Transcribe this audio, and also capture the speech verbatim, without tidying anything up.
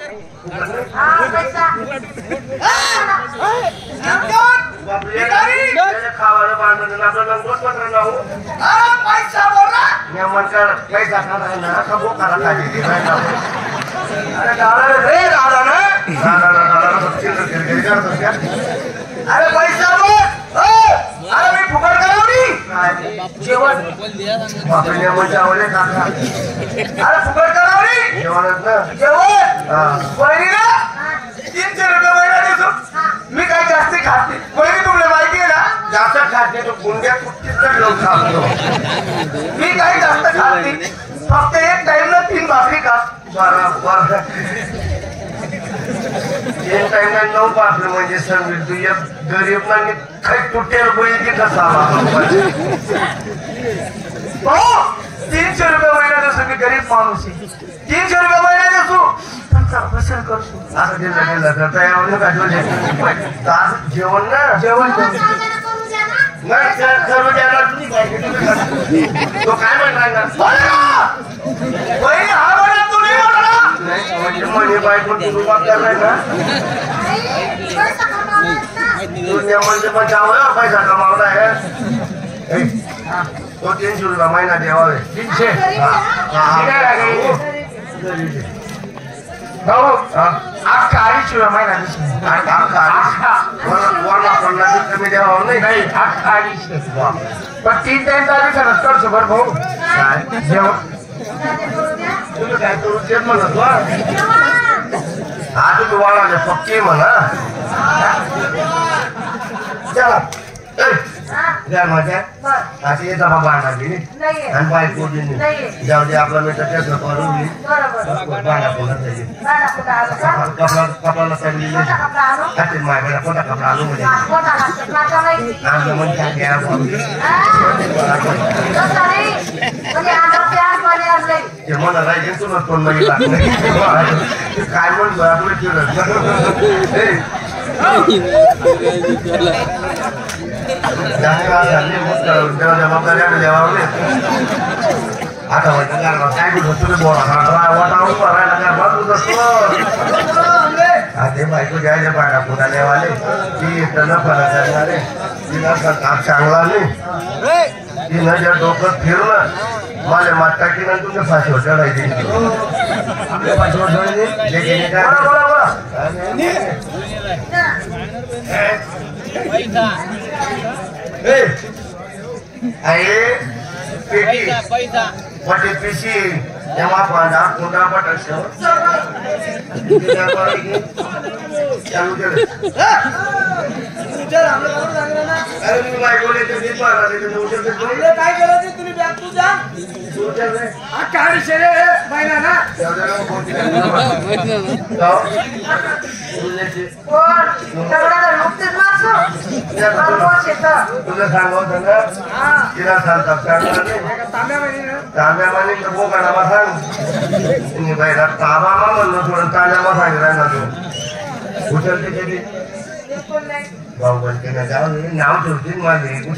हाँ पैसा खावायला बांधून आपलं लंगोट पत्र लावू पैसा बोल रहा नेमका पैसा खाणार ना का बोकाला खाली अरे दादा रे दादा ना दादा दादा अरे पैसा बोल अरे मी फुकट करावली जेवण बापरे नेमन चावले काका अरे फुकट करावली जेवणच ना जेवण हा वहिनी ना तीनशे रुपये महिना देतो मी काही जास्त खात नाही वहिनी तुला माहिती आहे ना जास्त खाते तो गुंड्या कुठे तर लोक खातो मी काही जास्त खात नाही फक्त एक टाइम ना तीन भाकरी खात बरोबर तीन टाइम नऊ भाकरी म्हणजे सांगितलं तू एक गरीब ना काही तुटेल बैल कसा हो तीनशे रुपये महिना देतो मी गरीब माणूस आहे तीनशे रुपये महिना देतो बसल करतो असं दिलं गेलं तर तयावर काय जेवण ना जेवण नाही करू द्यायला तुम्ही काय तो काय म्हणणार ना वहिनी हा म्हणा तू नाही म्हणा नाही म्हणजे म्हणे बायको तू वागणार नाही ना दुनिया म्हणजे मग जावं पैसा कमावला आहे तो तीनशे रुपये महिना द्यावा तीनशे अख्खा अडीचशे रुपये महिना कमी द्यावा नाही नाही अख्खा अडीचशे पण तीन टाइम चालू करत करतो बरं भाऊ जेवण तुम्ही काय करू देत म्हणत हा तुम्ही वाढवले पक्की म्हणा चला द्या माझ्या अशी येता बाबा आणली आणि बायको दिली जाऊ दे आपला मी त्याचं करून बाणा बोलत कपडा कपडाला सांगली हाती माझ्याकडे कोणता कपडा आणू म्हणजे आमचं म्हणजे ते मला राहायचे तुला कोण नाही काय म्हणतो आपलं केलं जबाबदारी देवावले आता काय तुम्ही बोला ते बायको द्यायचे पाडा पुन्हा देवाले ती त्यांना फरक करणारे तिला काम चांगला नाही तिनं जर डोकं फिरलं मला मात टाकी ना तुमच्या फाशीवर चढायची आपल्या फाशीवर चढायची काय बोला बोला पेटी पटे पिशी तेव्हा पांढरा कोंडा पट चालू केलं अरे तुम्ही बायकोले काय करायचं तुम्ही बॅग तुझा अडीचशे रे महिना ना तुला सांगत ना तिला सांगतात तांब्यामाने बोकाडामा सांग तुम्ही बाहेर ताबामा म्हणलो थोडं तांब्यामा सांगितलं ना तू उचलते भाऊ बनते ना जाऊ नाव ठेवतील माझे